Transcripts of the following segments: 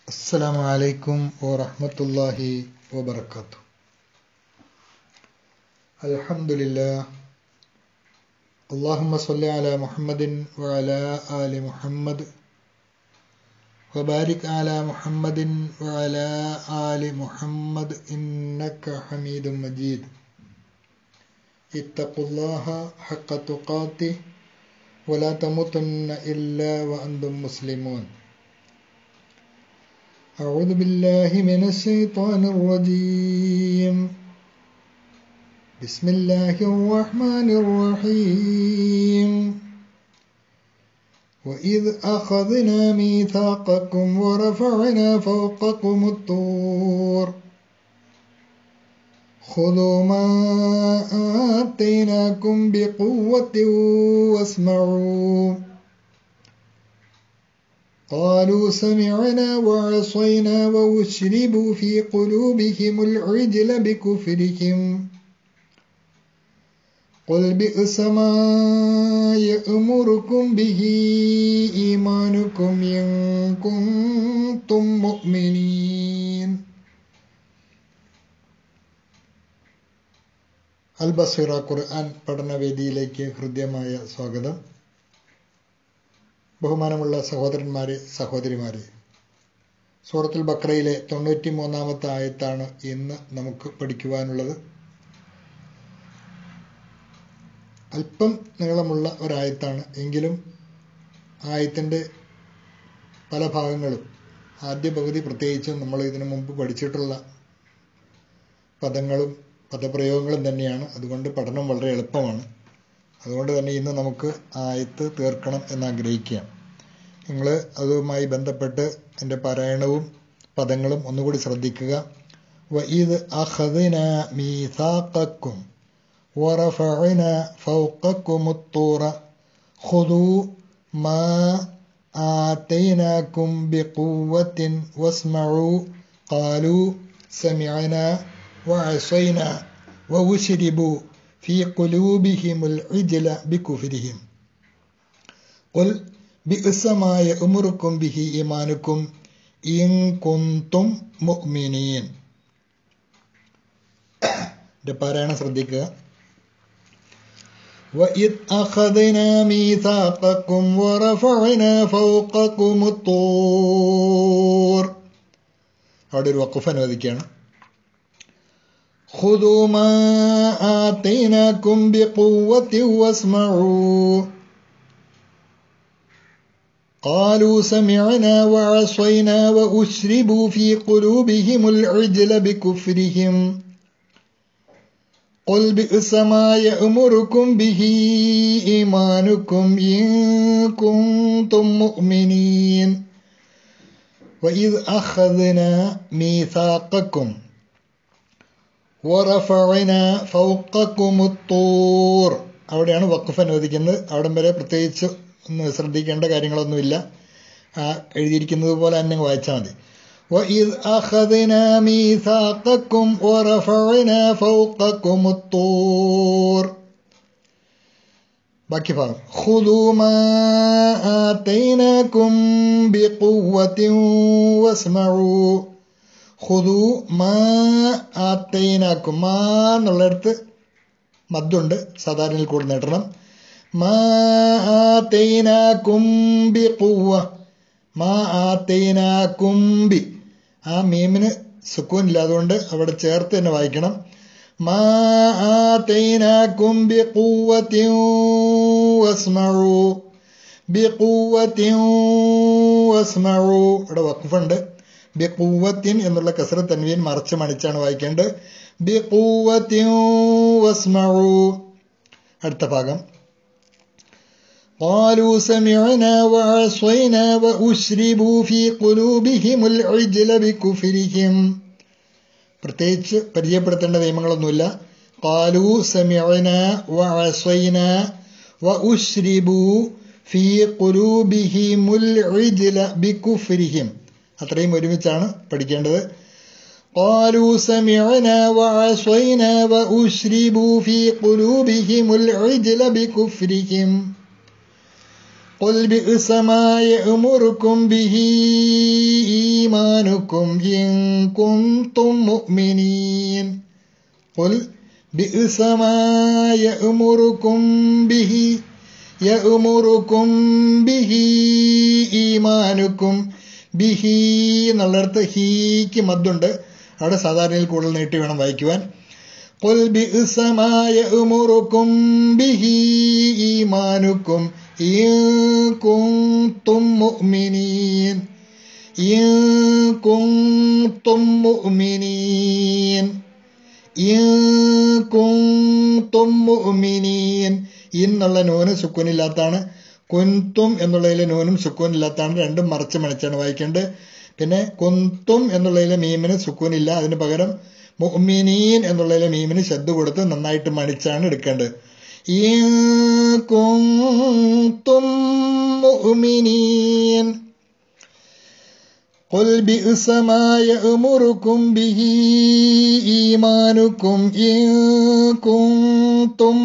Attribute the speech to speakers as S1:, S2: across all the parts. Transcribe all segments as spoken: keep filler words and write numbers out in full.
S1: السلام عليكم ورحمة الله وبركاته. الحمد لله. اللهم صل على محمد وعلى آل محمد وبارك على محمد وعلى آل محمد إنك حميد مجيد. اتقوا الله حق تقاته ولا تموتن إلا وأنتم مسلمون. أعوذ بالله من الشيطان الرجيم. بسم الله الرحمن الرحيم. وإذ أخذنا ميثاقكم ورفعنا فوقكم الطور خذوا ما آتيناكم بقوة واسمعوا قالوا سمعنا وعصينا وأشربوا في قلوبهم العجل بكفرهم قل بئس ما يأمركم به إيمانكم إن كنتم مؤمنين. അൽ ബസീറ ഖുർആൻ പഠനവേദിയിലേക്ക് ഹൃദ്യമായ സ്വാഗതം. ബഹുമാനമുള്ള സഹോദരന്മാരെ, സഹോദരിമാരെ, സൂറത്തുൽ ബഖറയിലെ തൊണ്ണൂറ്റി മൂന്നാമത്തെ ആയത്താണ് ഇന്ന് നമുക്ക് പഠിക്കുവാനുള്ളത്. അല്പം നീളമുള്ള ഒരായത്താണ്. എങ്കിലും ആയത്തിൻ്റെ പല ഭാഗങ്ങളും, ആദ്യ പകുതി പ്രത്യേകിച്ചും നമ്മൾ ഇതിനു മുമ്പ് പഠിച്ചിട്ടുള്ള പദങ്ങളും പദപ്രയോഗങ്ങളും തന്നെയാണ്. അതുകൊണ്ട് പഠനം വളരെ എളുപ്പമാണ്. അതുകൊണ്ട് തന്നെ ഇന്ന് നമുക്ക് ആയത്ത് തീർക്കണം എന്നാഗ്രഹിക്കുകയാണ്. നിങ്ങൾ അതുമായി ബന്ധപ്പെട്ട് എൻ്റെ പാരായണവും പദങ്ങളും ഒന്നുകൂടി ശ്രദ്ധിക്കുക. വഇദ് അഖദ്നാ മീസാഖക്കും വറഫഅനാ ഫൗഖക്കുമുത്തൂറ ഖുദൂ മാ ആതൈനാകും ബിഖുവ്വത്തിൻ വസ്മഉ ഖാലൂ സമിഅനാ വഅസൈനാ വഉശ്രിബൂ في قلوبهم العجل بكفرهم قل بئس ما يأمركم به إيمانكم إن كنتم مؤمنين. പാരായണം ശ്രദ്ധിക്കുക. وإذ أخذنا ميثاقكم ورفعنا فوقكم الطور. അവിടെ ഒരു വഖഫ് അനുവദിക്കുകയാണ്. خذوا ما آتيناكم بقوة واسمعوا قالوا سمعنا وعصينا وأشربوا في قلوبهم العجل بكفرهم قل بئس ما يأمركم به إيمانكم إن كنتم مؤمنين. وإذ أخذنا ميثاقكم വറഫഅനാ ഫൗഖക്കുമുത്തൂർ. അവിടെയാണ് വഖഫ് അനുവദിക്കുന്നത്. അവിടം വരെ പ്രത്യേകിച്ച് ഒന്ന് ശ്രദ്ധിക്കേണ്ട കാര്യങ്ങളൊന്നുമില്ല. എഴുതിയിരിക്കുന്നത് പോലെ തന്നെ വായിച്ചാൽ മതി. വഇദ് അഖദ്നാ മീസാഖക്കും വറഫഅനാ ഫൗഖക്കുമുത്തൂർ. ബാക്കി ഭാഗം ഖുദൂ മാ ആതൈനാകും ബിഖുവ്വത്തിൻ വസ്മഉ ഖുദൂ മാ ആതൈനാക്കും. മാ എന്നുള്ളിടത്ത് മദ്ദുണ്ട്, സാധാരണയിൽ കൂടെ നേട്ടണം. മാ ആതൈനാക്കും ബിഖുവ്വ. മാ ആതൈനാക്കും ബി. ആ മീമിന് സുക്കൂൻ ഇല്ല, അതുകൊണ്ട് അവിടെ ചേർത്ത് തന്നെ വായിക്കണം. മാ ആതൈനാക്കും ബിഖുവ്വത്തിൻ വസ്മഉ ബിഖുവ്വത്തിൻ വസ്മഉ. ഇവിടെ വഖഫുണ്ട്. ബിഖുവ്വത്തിൻ എന്നുള്ള കസ്ര തൻവീൻ മറച്ച് മണിച്ചാണ് വായിക്കേണ്ടത്. ബിഖുവ്വത്തിൻ വസ്മഉ. അടുത്ത ഭാഗം ഖാലൂ സമിഅനാ വഅസൈനാ വഉശ്രിബൂ ഫീ ഖുലൂബിഹിമുൽ ഇജ്ല ബികുഫ്രിഹിം. പ്രത്യേകിച്ച് പരിചയപ്പെടുത്തേണ്ട നിയമങ്ങളൊന്നുമില്ല. ഖാലൂ സമിഅനാ വഅസൈനാ വഉശ്രിബൂ ഫീ ഖുലൂബിഹിമുൽ ഇജ്ല ബികുഫ്രിഹിം. അത്രയും ഒരുമിച്ചാണ് പഠിക്കേണ്ടത്. ഖാലൂ സമിഅനാ വഅസൈനാ വഉശ്രിബൂ ഫീ ഖുലൂബിഹിമുൽ ഇജ്ല ബികുഫ്രിഹിം ഖുൽ ബിഇസ്മാ യഅ്മുറുകും ബിഹി ഈമാനുകും ഇൻ കുൻതും മുഅ്മിനീൻ. ഖുൽ ബിഇസ്മാ യഅ്മുറുകും ബിഹി യഅ്മുറുകും ബിഹി ഈമാനുകും. ബിഹി എന്നുള്ളിടത്ത് ഹീക്ക് മദ്ദുണ്ട്, അവിടെ സാധാരണയിൽ കൂടുതൽ നീട്ടി വേണം വായിക്കുവാൻ. ഖുൽ ബിഇസ്മാ യഅ്മുറുകും ബിഹി ഈമാനുകും ഇൻ കുൻതും മുഅ്മിനീൻ. ഇൻ കുൻതും മുഅ്മിനീൻ. ഇൻ കുൻതും മുഅ്മിനീൻ. എന്നുള്ള നൂന് സുക്കൂനില്ലാത്താണ്. കുൻതും എന്നുള്ളതിലെ നൂനും സുക്കൂനില്ലാത്താണ്. രണ്ടും മറച്ച് മണിച്ചാണ് വായിക്കേണ്ടത്. പിന്നെ കുന്തും എന്നുള്ളതിലെ മീമിന് സുക്കൂനില്ല, അതിന് പകരം മുഅ്മിനീൻ എന്നുള്ളതിലെ മീമിന് ശബ്ദ കൊടുത്ത് നന്നായിട്ട് മണിച്ചാണ് എടുക്കേണ്ടത്. ഇൻ കുന്തും മുഅ്മിനീൻ. ഖുൽ ബിഇസ്മാ യഅ്മുറുകും ബിഹി ഈമാനുകും ഇൻ കുന്തും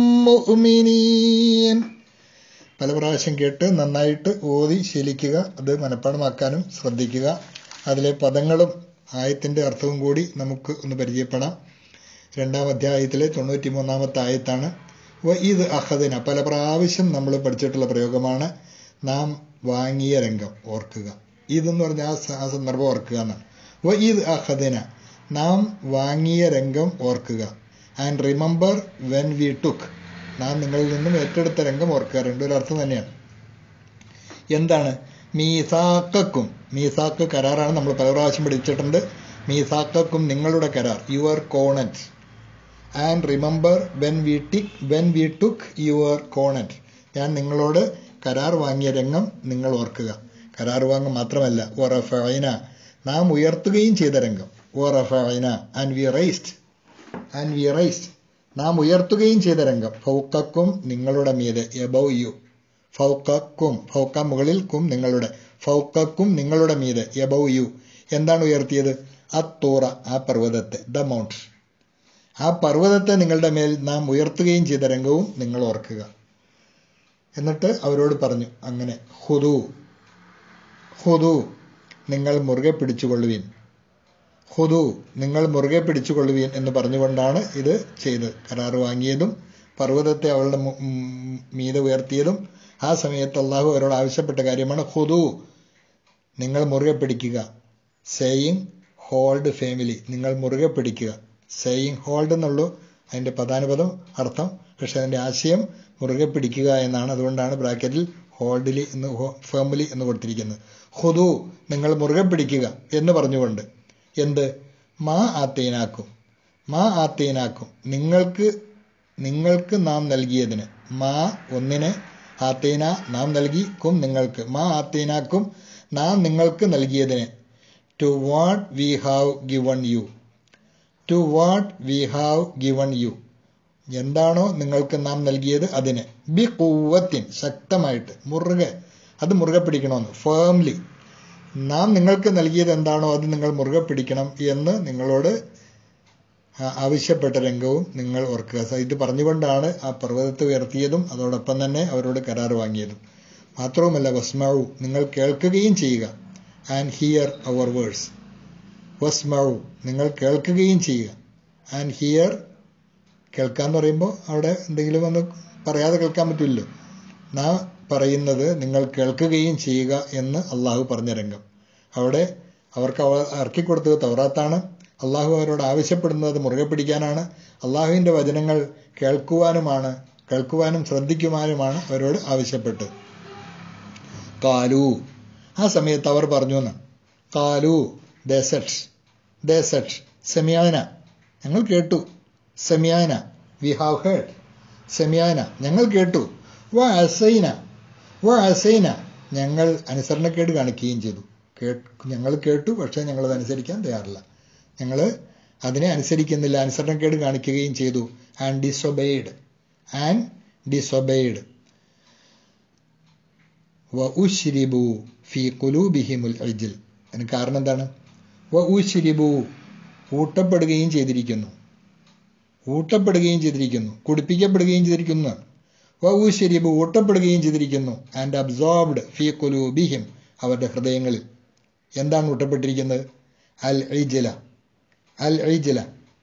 S1: മുഅ്മിനീൻ. പല പ്രാവശ്യം കേട്ട് നന്നായിട്ട് ഓതി ശീലിക്കുക. അത് മനഃപ്പാടമാക്കാനും ശ്രദ്ധിക്കുക. അതിലെ പദങ്ങളും ആയത്തിൻ്റെ അർത്ഥവും കൂടി നമുക്ക് ഒന്ന് പരിചയപ്പെടാം. രണ്ടാം അധ്യായത്തിലെ തൊണ്ണൂറ്റി മൂന്നാമത്തെ ആയത്താണ്. വ ഇത് അഹദിന, പല പ്രാവശ്യം നമ്മൾ പഠിച്ചിട്ടുള്ള പ്രയോഗമാണ്. നാം വാങ്ങിയ രംഗം ഓർക്കുക. ഇതെന്ന് പറഞ്ഞാൽ ആ സന്ദർഭം ഓർക്കുക എന്നാണ്. വ ഇത് അഹദിന, നാം വാങ്ങിയ രംഗം ഓർക്കുക. And remember when we took, നാം നിങ്ങളിൽ നിന്നും ഏറ്റെടുത്ത രംഗം ഓർക്കുക. രണ്ടൊരർത്ഥം തന്നെയാണ്. എന്താണ് മീസാക്കും? മീസാക്ക് കരാറാണ്, നമ്മൾ പല പ്രാവശ്യം പഠിച്ചിട്ടുണ്ട്. മീസാക്കും നിങ്ങളുടെ കരാർ, your covenant. And remember when we took when we took your covenant, ഞാൻ നിങ്ങളോട് കരാർ വാങ്ങിയ രംഗം നിങ്ങൾ ഓർക്കുക. കരാർ വാങ്ങുക മാത്രമല്ല, ഓ റഫഅന, നാം ഉയർത്തുകയും ചെയ്ത രംഗം. ഓ റഫഅന and we raised and we raised നാം ഉയർത്തുകയും ചെയ്ത രംഗം. ഫൗക്കക്കും നിങ്ങളുടെ മീതെ, എബവ് യു. ഫൗക്കക്കും, ഫൗക്ക മുകളിൽ, കും നിങ്ങളുടെ. ഫൗക്കക്കും നിങ്ങളുടെ മീതെ, എബവ് യു. എന്താണ് ഉയർത്തിയത്? അത്തൂറ, ആ പർവ്വതത്തെ, ദ മൗണ്ട്. ആ പർവ്വതത്തെ നിങ്ങളുടെ മേൽ നാം ഉയർത്തുകയും ചെയ്ത രംഗവും നിങ്ങൾ ഓർക്കുക. എന്നിട്ട് അവരോട് പറഞ്ഞു, അങ്ങനെ ഹുദു ഹുദു നിങ്ങൾ മുറുകെ പിടിച്ചുകൊള്ളുവീൻ. ഹുദു നിങ്ങൾ മുറുകെ പിടിച്ചുകൊള്ളുവീൻ എന്ന് പറഞ്ഞുകൊണ്ടാണ് ഇത് ചെയ്ത്. കരാർ വാങ്ങിയതും പർവ്വതത്തെ അവളുടെ മീതെ ഉയർത്തിയതും ആ സമയത്ത് അള്ളാഹു അവരോട് ആവശ്യപ്പെട്ട കാര്യമാണ്. ഹുദു നിങ്ങൾ മുറുകെ പിടിക്കുക. സേയിങ് ഹോൾഡ് ഫാമിലി, നിങ്ങൾ മുറുകെ പിടിക്കുക. സേയിങ് ഹോൾഡ് എന്നുള്ളൂ അതിൻ്റെ പദാനുപദം അർത്ഥം, പക്ഷെ അതിൻ്റെ ആശയം മുറുകെ പിടിക്കുക എന്നാണ്. അതുകൊണ്ടാണ് ബ്രാക്കറ്റിൽ ഹോൾഡിലി എന്ന് ഫാമിലി എന്ന് കൊടുത്തിരിക്കുന്നത്. ഹുദു നിങ്ങൾ മുറുകെ പിടിക്കുക എന്ന് പറഞ്ഞുകൊണ്ട്. എന്ത്? മാ ആത്തേനാക്കും, മാ ആത്തേനാക്കും നിങ്ങൾക്ക് നിങ്ങൾക്ക് നാം നൽകിയതിന്. മാ ഒന്നിന്, ആത്തേന നാം നൽകി, കും നിങ്ങൾക്ക്. മാ ആത്തേനാക്കും നാം നിങ്ങൾക്ക് നൽകിയതിന്. To what we have given you, to what we have given you, എന്താണോ നിങ്ങൾക്ക് നാം നൽകിയത് അതിന്. ബി ഖുവ്വത്തിൻ ശക്തമായിട്ട്, മുറുകെ, അത് മുറുകെ പിടിക്കണമെന്ന്. ഫേംലി നാം നിങ്ങൾക്ക് നൽകിയത് എന്താണോ അത് നിങ്ങൾ മുറുകെ പിടിക്കണം എന്ന് നിങ്ങളോട് ആവശ്യപ്പെട്ട രംഗവും നിങ്ങൾ ഓർക്കുക. ഇത് പറഞ്ഞുകൊണ്ടാണ് ആ പർവ്വതത്തെ ഉയർത്തിയതും അതോടൊപ്പം തന്നെ അവരോട് കരാർ വാങ്ങിയതും. മാത്രവുമല്ല, വസ്മഉ നിങ്ങൾ കേൾക്കുകയും ചെയ്യുക. And hear our words. വസ്മഉ നിങ്ങൾ കേൾക്കുകയും ചെയ്യുക. ആൻഡ് ഹിയർ, കേൾക്കാന്ന് പറയുമ്പോൾ അവിടെ എന്തെങ്കിലും ഒന്ന് പറയാതെ കേൾക്കാൻ പറ്റില്ലല്ലോ. നാം പറയുന്നത് നിങ്ങൾ കേൾക്കുകയും ചെയ്യുക എന്ന് അള്ളാഹു പറഞ്ഞ രംഗം. അവിടെ അവർക്ക് ഇറക്കിക്കൊടുത്തത് തൗറാത്താണ്. അള്ളാഹു അവരോട് ആവശ്യപ്പെടുന്നത് മുറുകെ പിടിക്കാനാണ്. അള്ളാഹുവിൻ്റെ വചനങ്ങൾ കേൾക്കുവാനുമാണ്, കേൾക്കുവാനും ശ്രദ്ധിക്കുവാനുമാണ് അവരോട് ആവശ്യപ്പെട്ടത്. കാലു, ആ സമയത്ത് അവർ പറഞ്ഞു എന്ന്. കാലു ദേസെറ്റ് ദേസെറ്റ് സെമിയാന, ഞങ്ങൾ കേട്ടു. സെമിയാന വി ഹാവ് ഹേർഡ്. സെമിയാന ഞങ്ങൾ കേട്ടു. വ അസൈന വ അസൈന ഞങ്ങൾ അനുസരണക്കേട് കാണിക്കുകയും ചെയ്തു. കേ ഞങ്ങൾ കേട്ടു, പക്ഷേ ഞങ്ങളത് അനുസരിക്കാൻ തയ്യാറില്ല. ഞങ്ങൾ അതിനെ അനുസരിക്കുന്നില്ല, അനുസരണക്കേട് കാണിക്കുകയും ചെയ്തു. ആൻഡ് ഡിസൊബെയ്ഡ് ആൻഡ് ഡിസൊബെയ്ഡ് വ ഉശ്രിബു ഫി ഖുലൂബിഹിമുൽ ഇജ്ൽ. അതിന് കാരണം എന്താണ്? വ ഉശ്രിബു ഊട്ടപ്പെടുകയും ചെയ്തിരിക്കുന്നു, ഊട്ടപ്പെടുകയും ചെയ്തിരിക്കുന്നു, കുടിപ്പിക്കപ്പെടുകയും ചെയ്തിരിക്കുന്നു. വഊശരിബു ഊട്ടപ്പെടുകയും ചെയ്തിരിക്കുന്നു. ആൻഡ് അബ്സോർബ്ഡ് ഫീ ഖുലൂബിഹിം അവരുടെ ഹൃദയങ്ങളിൽ. എന്താണ് ഊട്ടപ്പെട്ടിരിക്കുന്നത്? അൽ ഇജ്ല, അൽ ഇജ്ല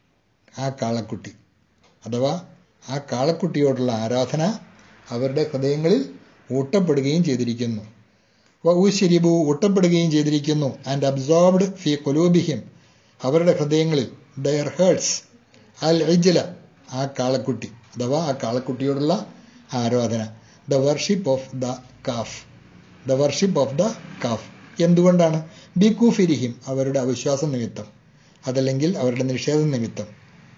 S1: ആ കാളക്കുട്ടി, അഥവാ ആ കാളക്കുട്ടിയോടുള്ള ആരാധന അവരുടെ ഹൃദയങ്ങളിൽ ഊട്ടപ്പെടുകയും ചെയ്തിരിക്കുന്നു. വഊശരിബു ഊട്ടപ്പെടുകയും ചെയ്തിരിക്കുന്നു. ആൻഡ് അബ്സോർബ്ഡ് ഫീ ഖുലൂബിഹിം അവരുടെ ഹൃദയങ്ങളിൽ ദയർ ഹേർട്സ് അൽ ഇജ്ല ആ കാളക്കുട്ടി, അഥവാ ആ കാളക്കുട്ടിയോടുള്ള ആരാധന. The worship of the calf, the worship of the calf. എന്തുകൊണ്ടാണ്? ബി കുഫിരിഹിം അവരുടെ അവിശ്വാസം നിമിത്തം, അതല്ലെങ്കിൽ അവരുടെ നിഷേധം നിമിത്തം.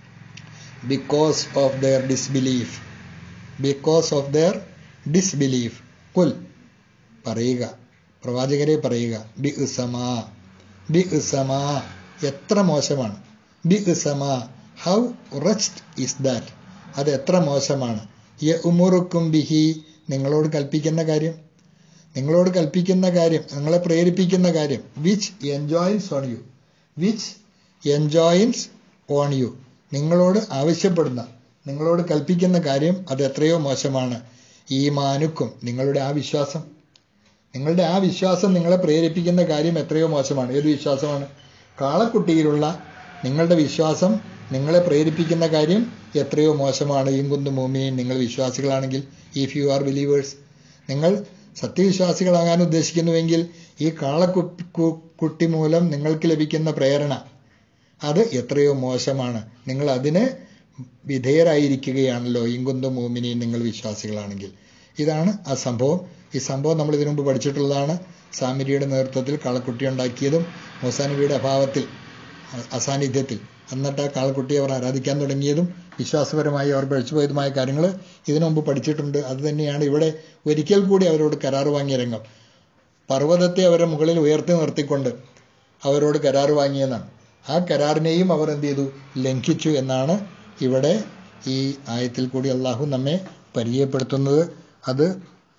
S1: Because of their disbelief, because of their disbelief. കുൽ പറയുക, പ്രവാചകരെ പറയുക, ബി ഇസമാ, ബി ഇസമാ എത്ര മോശമാണ്, ബി ഇസമാ ഹൗ റച്ച്ഡ് ഇസ് ദാറ്റ് അത് എത്ര മോശമാണ്. യ ഉമുറുക്കും ബിഹി നിങ്ങളോട് കൽപ്പിക്കുന്ന കാര്യം, നിങ്ങളോട് കൽപ്പിക്കുന്ന കാര്യം, നിങ്ങളെ പ്രേരിപ്പിക്കുന്ന കാര്യം. Which enjoins on you, which enjoins on you നിങ്ങളോട് ആവശ്യപ്പെടുന്ന, നിങ്ങളോട് കൽപ്പിക്കുന്ന കാര്യം അത് എത്രയോ മോശമാണ്. ഈമാനുക്കും നിങ്ങളുടെ ആ വിശ്വാസം, നിങ്ങളുടെ ആ വിശ്വാസം നിങ്ങളെ പ്രേരിപ്പിക്കുന്ന കാര്യം എത്രയോ മോശമാണ്. ഏത് വിശ്വാസമാണ്? കാളക്കുട്ടിയിലുള്ള നിങ്ങളുടെ വിശ്വാസം നിങ്ങളെ പ്രേരിപ്പിക്കുന്ന കാര്യം എത്രയോ മോശമാണ്. ഇൻകുന്തു മുഅ്മിനീൻ നിങ്ങൾ വിശ്വാസികളാണെങ്കിൽ, ഇഫ് യു ആർ ബിലീവേഴ്സ് നിങ്ങൾ സത്യവിശ്വാസികളാകാൻ ഉദ്ദേശിക്കുന്നുവെങ്കിൽ ഈ കാളക്കുട്ടി മൂലം നിങ്ങൾക്ക് ലഭിക്കുന്ന പ്രേരണ അത് എത്രയോ മോശമാണ്. നിങ്ങൾ അതിന് വിധേയരായിരിക്കുകയാണല്ലോ. ഇൻകുന്തു മുഅ്മിനീൻ നിങ്ങൾ വിശ്വാസികളാണെങ്കിൽ. ഇതാണ് ആ സംഭവം. ഈ സംഭവം നമ്മൾ ഇതിനു മുമ്പ് പഠിച്ചിട്ടുള്ളതാണ്. സാമിരിയുടെ നേതൃത്വത്തിൽ കാളക്കുട്ടി ഉണ്ടാക്കിയതും മൂസാ നബിയുടെ അഭാവത്തിൽ, അസാന്നിധ്യത്തിൽ എന്നിട്ട് ആ കാളക്കുട്ടിയെ അവർ ആരാധിക്കാൻ തുടങ്ങിയതും വിശ്വാസപരമായി അവർ പഠിച്ചുപോയതുമായ കാര്യങ്ങൾ ഇതിനു മുമ്പ് പഠിച്ചിട്ടുണ്ട്. അത് തന്നെയാണ് ഇവിടെ ഒരിക്കൽ കൂടി അവരോട് കരാർ വാങ്ങിയ രംഗം. പർവ്വതത്തെ അവരുടെ മുകളിൽ ഉയർത്തി നിർത്തിക്കൊണ്ട് അവരോട് കരാർ വാങ്ങിയെന്നാണ്. ആ കരാറിനെയും അവർ എന്ത് ചെയ്തു? ലംഘിച്ചു എന്നാണ് ഇവിടെ ഈ ആയത്തിൽ കൂടി അള്ളാഹു നമ്മെ പരിചയപ്പെടുത്തുന്നത്. അത്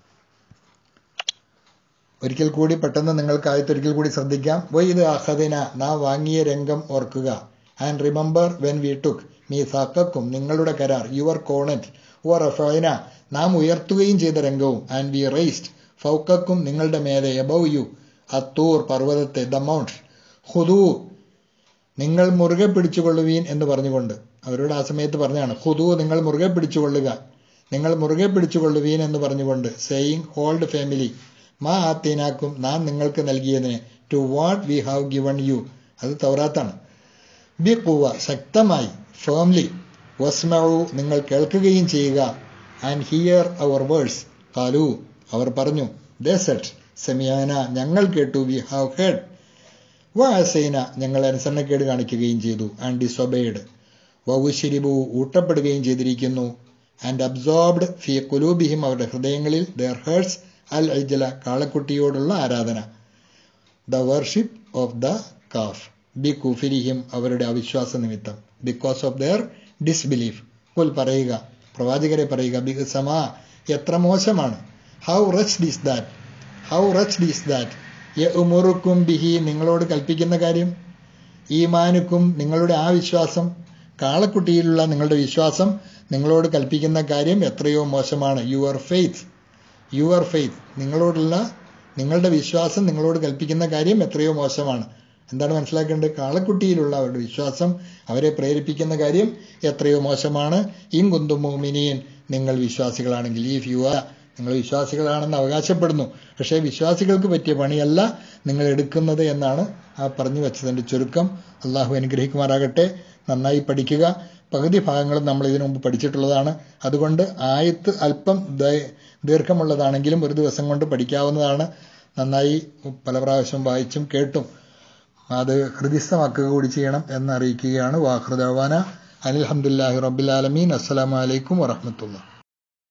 S1: ഒരിക്കൽ കൂടി പെട്ടെന്ന് നിങ്ങൾക്ക് ആയത്ത് ഒരിക്കൽ കൂടി ശ്രദ്ധിക്കാം. വൈദ് അഖദിന നാം വാങ്ങിയ രംഗം ഓർക്കുക. And remember when we took മീസാഖക്കും നിങ്ങളുടെ കരാർ, യുവർ കോണറ്റ് ഓർ റഫഅന നാം ഉയർത്തുകയും ചെയ്ത രംഗവും. ആൻഡ് വി റൈസ്ഡ് ഫൗക്കക്കും നിങ്ങളുടെ മേലെ, എബവ് യു അത്തൂർ പർവ്വതത്തെ, ദ മൗണ്ട്, ഖുദൂ നിങ്ങൾ മുറുകെ പിടിച്ചുകൊള്ളുവീൻ എന്ന് പറഞ്ഞുകൊണ്ട് അവരോട് ആ സമയത്ത് പറഞ്ഞാണ്. ഖുദൂ നിങ്ങൾ മുറുകെ പിടിച്ചുകൊള്ളുക, നിങ്ങൾ മുറുകെ പിടിച്ചുകൊള്ളുവീൻ എന്ന് പറഞ്ഞുകൊണ്ട്. സേയിങ് ഹോൾഡ് ഫാമിലി മാ ആത്തീനാക്കും നാം നിങ്ങൾക്ക് നൽകിയതിനെ, to what we have given you അത് തൗറാത്താണ്. ബി ഖുവ ശക്തമായി, ഫേംലി, വസ്മഉ നിങ്ങൾ കേൾക്കുകയും ചെയ്യുക. ആൻഡ് ഹിയർ അവർ വേർഡ്സ്, ഖാലു അവർ പറഞ്ഞു, ദേ സെഡ് സെമിയാന ഞങ്ങൾ കേട്ടു, വി ഹാവ് ഹേർഡ്, വഅസൈന ഞങ്ങൾ അനുസരണക്കേട് കാണിക്കുകയും ചെയ്തു. ആൻഡ് ഡിസൊബേഡ്, വഉശരിബു ഊട്ടപ്പെടുകയും ചെയ്തിരിക്കുന്നു. ആൻഡ് അബ്സോർബ്ഡ് ഫി ഖുലൂബിഹിം അവരുടെ ഹൃദയങ്ങളിൽ, ദെയർ ഹേർട്സ് അൽ ഇജ്ല കാളക്കുട്ടിയോടുള്ള ആരാധന, the worship of the calf, ബി കുഫിരിഹിം അവരുടെ അവിശ്വാസ നിമിത്തം, ബിക്കോസ് ഓഫ് ദെയർ ഡിസ്ബിലീഫ്. കുൽ പറയുക, പ്രവാചകരെ പറയുക, ബി സമ എത്ര മോശമാണ്, how wretched is that, how wretched is that യഉമുറുക്കും ബിഹി നിങ്ങളോട് കൽപ്പിക്കുന്ന കാര്യം, ഈമാനുക്കും നിങ്ങളുടെ ആ വിശ്വാസം, കാളക്കുട്ടിയിലുള്ള നിങ്ങളുടെ വിശ്വാസം നിങ്ങളോട് കൽപ്പിക്കുന്ന കാര്യം എത്രയോ മോശമാണ്. യുവർ ഫെയ്ത്ത്, യുവർ ഫെയ്ത്ത് നിങ്ങളോടുള്ള നിങ്ങളുടെ വിശ്വാസം നിങ്ങളോട് കൽപ്പിക്കുന്ന കാര്യം എത്രയോ മോശമാണ്. എന്താണ് മനസ്സിലാക്കേണ്ടത്? കാളക്കുട്ടിയിലുള്ള അവരുടെ വിശ്വാസം അവരെ പ്രേരിപ്പിക്കുന്ന കാര്യം എത്രയോ മോശമാണ്. ഇൻ കുന്തും മുഅ്മിനീൻ നിങ്ങൾ വിശ്വാസികളാണെങ്കിൽ, ഇഫ് യു ആർ നിങ്ങൾ വിശ്വാസികളാണെന്ന് അവകാശപ്പെടുന്നു, പക്ഷേ വിശ്വാസികൾക്ക് പറ്റിയ പണിയല്ല നിങ്ങൾ എടുക്കുന്നത് എന്നാണ് ആ പറഞ്ഞു വെച്ചതിൻ്റെ ചുരുക്കം. അള്ളാഹു അനുഗ്രഹിക്കുമാറാകട്ടെ. നന്നായി പഠിക്കുക. പകുതി ഭാഗങ്ങളും നമ്മൾ ഇതിനു മുമ്പ് പഠിച്ചിട്ടുള്ളതാണ്. അതുകൊണ്ട് ആയത്ത് അല്പം ദീർഘമുള്ളതാണെങ്കിലും ഒരു ദിവസം കൊണ്ട് പഠിക്കാവുന്നതാണ്. നന്നായി പല പ്രാവശ്യം വായിച്ചും കേട്ടും അത് ഹൃദിസ്ഥമാക്കുക കൂടി ചെയ്യണം എന്നറിയിക്കുകയാണ്. വാഖിറു ദഅ്വാന അനിൽ ഹംദുലില്ലാഹി റബ്ബിൽ ആലമീൻ. അസ്സലാമു അലൈക്കും വറഹ്മത്തുള്ളാഹി.